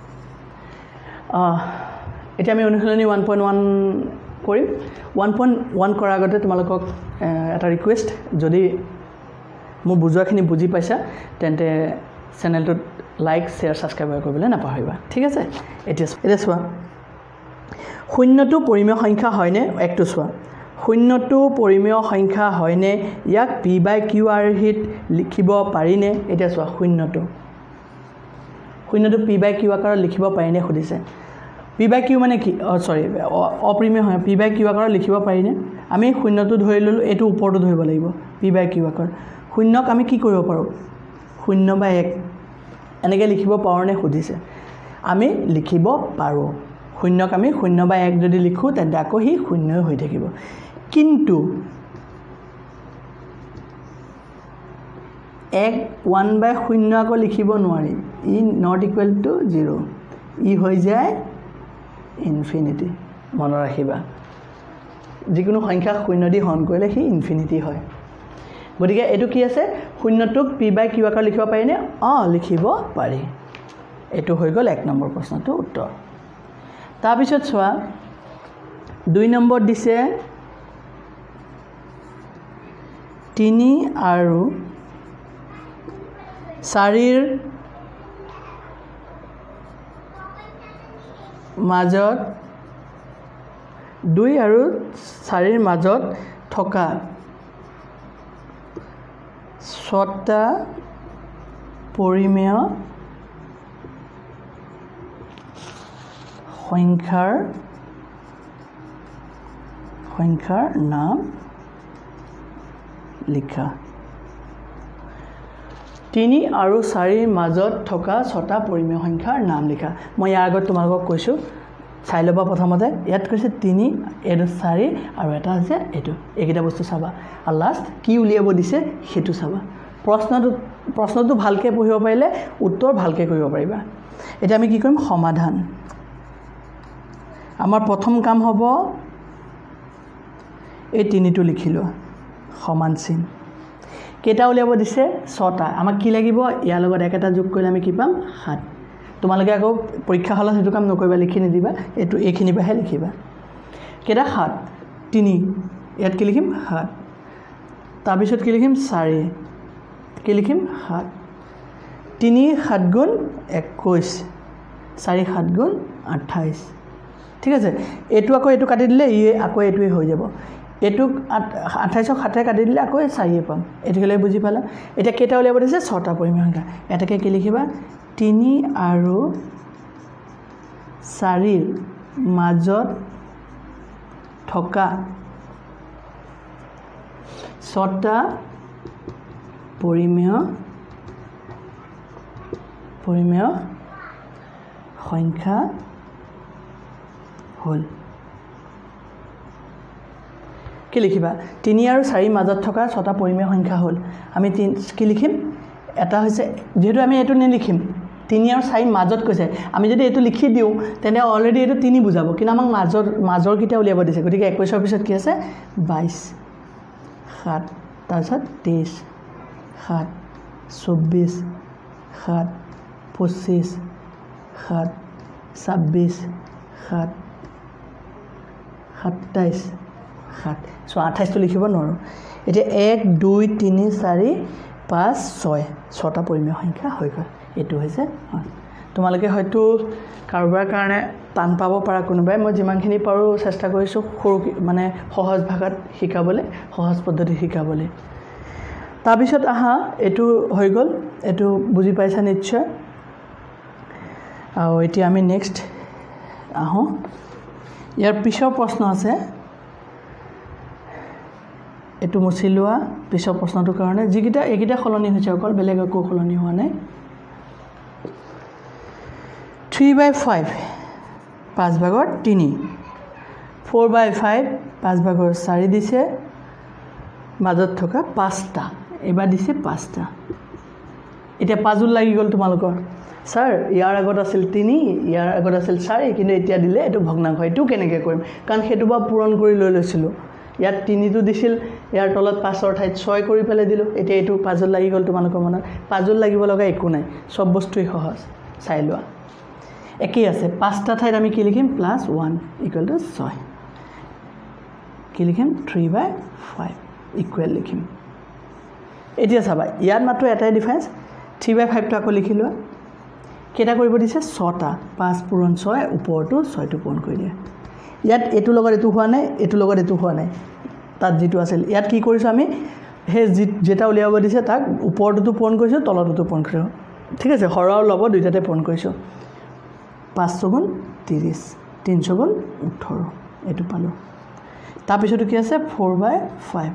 আহ এটা আমি অনুশীলনী one point one কৰিম one point one কৰাৰ আগতে তোমালোকক এটা ৰিকুৱেষ্ট যদি মই বুজোৱাখিনি বুজি পাইছা তেন্তে চেনেলটো লাইক শেয়াৰ সাবস্ক্ৰাইব কৰিবলৈ নাপাহৰিবা ঠিক আছে এতিয়া এটা চোৱা শূন্যটো পৰিমেয় সংখ্যা হয়নে একটো চোৱা শূন্যটো পৰিমেয় সংখ্যা হয়নে ইয়াক p বাই q আৰ্হিত লিখিব পাৰিনে এতিয়া চোৱা শূন্যটো শূন্যটো p বাই q আকাৰত লিখিব পাৰিনে খুদিছে p বাই q মানে কি সৰি অপৰিমেয় হয় p বাই q আকাৰত লিখিব পাৰিনে আমি শূন্যটো ধৰি ললো এটো ওপৰটো ধৰিব লাগিব p বাই q আকাৰ শূন্যক আমি কি কৰিব পাৰো শূন্য বাই এক এনেকৈ লিখিব পাৰোনে খুদিছে আমি লিখিব পাৰো শূন্যক আমি শূন্য বাই এক যদি লিখো তেন্তে আকৌ হি শূন্য হৈ থাকিব কিন্তু এক one বাই শূন্য আকৌ লিখিব নোৱাৰি ই নট ইকুৱেল টু zero ই হৈ যায় ইনফিনিটি মনত ৰাখিবা যিকোনো সংখ্যা শূন্য দি হৰণ কৰিলে হি ইনফিনিটি হয় গতিকে এটো কি আছে শূন্যটোক p বাই q আকাৰ লিখিব পাৰিনে অ লিখিব পাৰি এটো হৈ গল এক নম্বৰ প্ৰশ্নটো উত্তৰ তাৰ পিছত চোৱা দুই নম্বৰ দিছে তিনি আৰু চাৰিৰ মাজত দুই আৰু চাৰিৰ মাজত থকা ছটা পৰিমেয় সংখ্যাৰ সংখ্যাৰ নাম লিখা তিনি আৰু চাৰিৰ মাজত থকা ছটা পৰিমেয় সংখ্যাৰ নাম লিখা মই ইয়াৰ আগত তোমালোকক কৈছো চাই লবা প্ৰথমতে ইয়াত কৈছে তিনি এটো চাৰি আৰু এটা আছে এটো এইকেইটা বস্তু চাবা আৰু লাষ্ট কি উলিয়াব দিছে হেতু চাবা প্ৰশ্নটো প্ৰশ্নটো ভালকে পঢ়িব পাৰিলে উত্তৰ ভালকে কৰিব পাৰিবা এটা আমি কি কৰিম সমাধান আমাৰ প্ৰথম কাম হ'ব এই তিনিটো লিখিলো সমান চিন কেটা উলিয়াব দিছে ছটা আমাক কি লাগিব ইয়াৰ লগত একটা যোগ কৰিলে আমি কি পাম সাত তোমালোকে আকৌ পৰীক্ষা হলত হেতু কাম নকৰিবা লিখি নিদিবা এটো এইখিনি বাহে লিখিবা কেটা সাত তিনি ইয়াত কি লিখিম সাত তাৰ পিছত কি লিখিম চাৰি কি লিখিম সাত তিনি সাত গুণ একৈশ চাৰি সাত গুণ আঠাইশ ঠিক আছে এটো আকৌ এটো কাটি দিলে ই আকৌ এটোই হৈ যাব এটো আঠাইশ সাতে কাটি দিলে আকৌ চাৰি পাম এটোকলে বুজি পালা এটা কেটা উলিয়াব দিছে ছটা পৰিমেয় সংখ্যা এটাকে কি লিখিবা তিনি আৰু চাৰিৰ মাজত থকা ছটা পৰিমেয় পৰিমেয় সংখ্যা হল কি লিখিবা তিনি আৰু চাৰিৰ মাজত থকা ছটা পৰিমেয় সংখ্যা হল আমি কি লিখিম এটা হৈছে যেহেতু আমি এটো নিলিখিম তিনি আৰু চাৰিৰ মাজত কৈছে আমি যদি এটো লিখি দিও তেনে অলৰেডি এটো তিনি বুজাব কিন্তু আমাক মাজৰ মাজৰ কিটা উলিয়াব দিছে গতিকে একৈশৰ পিছত কি আছে বাইশ সাত তাৰপিছত তেইশ সাত চৌব্বিশ সাত পঁচিশ সাত ছাব্বিশ সাত সাতাইশ সাত সো আঠাইশ তো লিখিব নোৱাৰো এতিয়া এক দুই তিনি চাৰি পাঁচ ছয় ছটা পৰিমেয় সংখ্যা হৈ গ'ল এটো হৈছে তোমালোকে হয়তো কাৰোবাৰ কাৰণে টান পাব পাৰা কোনোবাই মই যিমানখিনি পাৰো চেষ্টা কৰিছো সৰু মানে সহজ ভাষাত শিকাবলে সহজ পদ্ধতি শিকাবলে তাৰ পিছত আহা এটো হৈ গ'ল এটো বুজি পাইছা নিশ্চয় আৰু এতিয়া আমি নেক্সট আহো ইয়াৰ পিছৰ প্ৰশ্ন আছে এটো মুছি লোৱা পিছৰ প্ৰশ্নটোৰ কাৰণে যিকিটা একিটা খলনি হৈছে অকল বেলেগ একো খলনি হোৱা নাই three by five পাঁচ ভাগৰ তিনি four by five পাঁচ ভাগৰ চাৰি দিছে মাজত থকা পাঁচটা এবাৰ দিছে পাঁচটা এটা পাজুল লাগি গল তোমালোকৰ স্যাৰ ইয়াৰ আগত আছিল তিনি ইয়াৰ আগত আছিল চাৰি কিন্তু এতিয়া দিলে এটো ভগ্নাংশ এটো কেনেকৈ কৰিম কাৰণ হেতু বা পূৰণ কৰি লৈ লৈছিলো ইয়াত তিনিটো দিছিল ইয়াৰ তলত পাঁচৰ ঠাইত ছয় কৰি পেলাই দিলো এতিয়া এটো পাজুল লাগি গল তোমালোকৰ মনত পাজুল লাগিব লগা একো নাই সব বস্তুই সহজ চাই লোৱা একেই আছে পাঁচটা ঠাইত আমি কি লিখিম প্লাস one ইকুৱেল টু ছয় কি লিখিম three by five ইকুৱেল লিখিম এতিয়া চাবা ইয়াত মাত্ৰ এটাই ডিফাৰেন্স three by five টো আকৌ লিখি লোৱা কেটা কৰিব দিছে ছটা পাঁচ পূৰণ ছয় ওপৰটো ছয় টো পূৰণ কৰি দিয়া ইয়াত এটো লগত এটো হোৱা নাই এটো লগত এটো হোৱা নাই তাত যেটো আছিল ইয়াত কি কৰিছো আমি হে যেটা উলিয়াব দিছে তাক ওপৰটো পূৰণ কৰিছো তলটো পূৰণ কৰিছো ঠিক আছে হৰ আৰু লব দুইটাতে পূৰণ কৰিছো পাঁচ গুণ ত্ৰিশ তিন গুণ ওঠৰ এটো পালো তাৰ পিছটো কি আছে four by five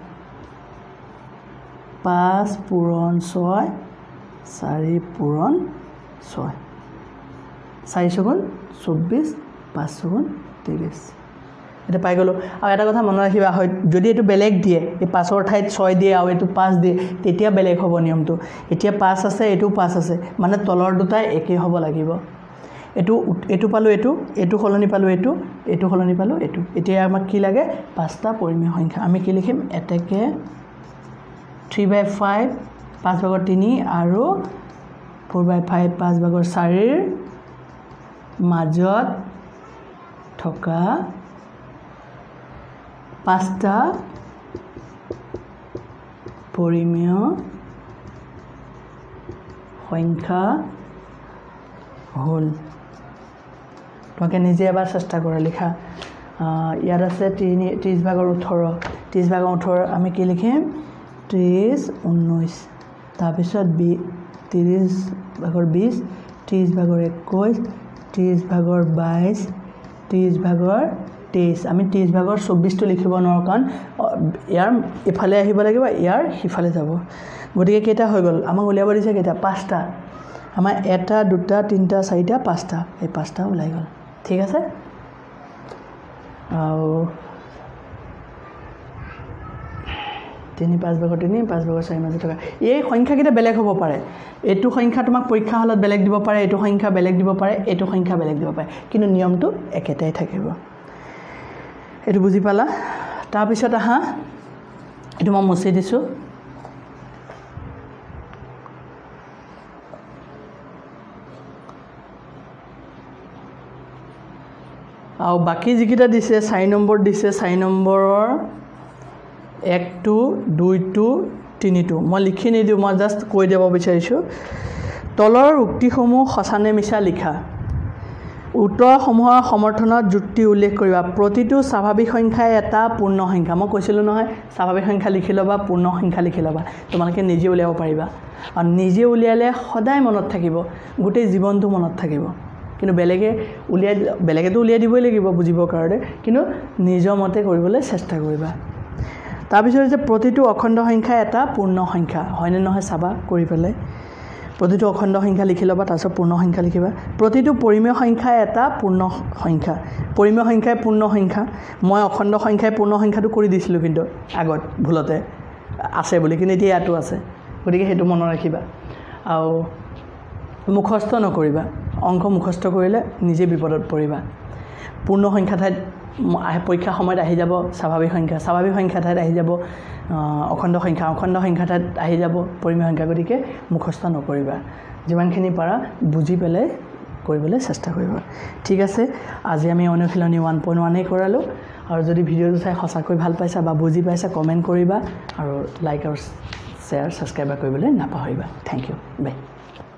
পাঁচ পূৰণ ছয় চাৰি পূৰণ ছয় চাৰি গুণ চৌব্বিশ পাঁচ গুণ ত্ৰিশ এটা পাই গলো আৰু এটা কথা মনত ৰাখিবা হয় যদি এটো বেলেগ দিয়ে এই পাঁচৰ ঠাইত ছয় দিয়ে আৰু এটো পাঁচ দিয়ে তেতিয়া বেলেগ হ'ব নিয়মটো এতিয়া পাঁচ আছে এটো পাঁচ আছে মানে তলৰ দুটাই একে হ'ব লাগিব এটো এটো পালো এটো এটো খলনি পালো এটো এটো খলনি পালো এটো এতিয়া আমাক কি লাগে পাঁচটা পৰিমেয় সংখ্যা আমি কি লিখিম এটাকে three by five পাঁচ ভাগৰ তিনি আৰু four by five পাঁচ ভাগৰ চাৰিৰ মাজত থকা পাঁচটা পৰিমেয় সংখ্যা হল তোমাকে নিজে এবাৰ চেষ্টা কৰা লিখা ইয়াত আছে ত্ৰিশ ভাগৰ ওঠৰ ত্ৰিশ ভাগৰ ওঠৰ আমি কি লিখিম ত্ৰিশ ঊনৈশ তাৰ পিছত ত্ৰিশ ভাগৰ বিশ ত্ৰিশ ভাগৰ একৈশ ত্ৰিশ ভাগৰ বাইশ ত্ৰিশ ভাগৰ তেইশ আমি ত্ৰিশ ভাগৰ চৌব্বিশ টো লিখিব নোৱাৰো কাৰণ ইয়াৰ ইফালে আহিব লাগিব ইয়াৰ হিফালে যাব গতিকে কেটা হৈ গল আমাক উলিয়াব দিছে কেটা পাঁচটা আমাৰ এটা দুটা তিনটা চাৰিটা পাঁচটা এই পাঁচটা ওলাই গল ঠিক আছে আৰু তিনি পাঁচ ভাগৰ তিনি পাঁচ ভাগৰ চাৰি মাজত থকা এই সংখ্যাকেইটা বেলেগ হ'ব পাৰে এইটো সংখ্যা তোমাক পৰীক্ষা হলত বেলেগ দিব পাৰে এইটো সংখ্যা বেলেগ দিব পাৰে এইটো সংখ্যা বেলেগ দিব পাৰে কিন্তু নিয়মটো একেটাই থাকিব এইটো বুজি পালা তাৰপিছত আহা এইটো মই মুছি দিছোঁ আৰু বাকি যিকেইটা দিছে চাৰি নম্বৰ দিছে চাৰি নম্বৰৰ একটো দুইটো তিনিটো মই লিখি নিদিওঁ মই জাষ্ট কৈ দিব বিচাৰিছোঁ তলৰ উক্তিসমূহ সঁচানে মিছা লিখা উত্তৰসমূহৰ সমৰ্থনত যুক্তি উল্লেখ কৰিবা প্ৰতিটো স্বাভাৱিক সংখ্যাই এটা পূৰ্ণ সংখ্যা মই কৈছিলোঁ নহয় স্বাভাৱিক সংখ্যা লিখি ল'বা পূৰ্ণ সংখ্যা লিখি ল'বা তোমালোকে নিজে উলিয়াব পাৰিবা আৰু নিজে উলিয়ালে সদায় মনত থাকিব গোটেই জীৱনটো মনত থাকিব কিন্তু বেলেগে উলিয়াই বেলেগেতো উলিয়াই দিবই লাগিব বুজিবৰ কাৰণে কিন্তু নিজৰ মতে কৰিবলৈ চেষ্টা কৰিবা তাৰপিছত যে প্ৰতিটো অখণ্ড সংখ্যা এটা পূৰ্ণ সংখ্যা হয়নে নহয় চাবা কৰি পেলাই প্ৰতিটো অখণ্ড সংখ্যা লিখি ল'বা তাৰপিছত পূৰ্ণ সংখ্যা লিখিবা প্ৰতিটো পৰিমেয় সংখ্যা এটা পূৰ্ণ সংখ্যা পৰিমেয় সংখ্যাই পূৰ্ণ সংখ্যা মই অখণ্ড সংখ্যাই পূৰ্ণ সংখ্যাটো কৰি দিছিলোঁ কিন্তু আগত ভুলতে আছে বুলি কিন্তু এতিয়া ইয়াতো আছে গতিকে সেইটো মনত ৰাখিবা আৰু মুখস্থ নকৰিবা অংক মুখস্থ কৰিলে নিজে বিপদত পৰিবা পূৰ্ণ সংখ্যা ঠাইত পৰীক্ষা সময়ত আহি যাব স্বাভাৱিক সংখ্যা স্বাভাৱিক সংখ্যা ঠাইত আহি যাব অখণ্ড সংখ্যা অখণ্ড সংখ্যা ঠাইত আহি যাব পৰিমেয় সংখ্যা গতিকে মুখস্থ নকৰিবা যিমানখিনি পাৰা বুজি পেলাই কৰিবলৈ চেষ্টা কৰিবা ঠিক আছে আজি আমি অনুশীলনী ওৱান পইণ্ট ওৱানেই কৰালোঁ আৰু যদি ভিডিঅ'টো চাই সঁচাকৈ ভাল পাইছা বা বুজি পাইছা কমেণ্ট কৰিবা আৰু লাইক আৰু শ্বেয়াৰ ছাবস্ক্ৰাইব কৰিবলৈ নাপাহৰিবা থেংক ইউ বাই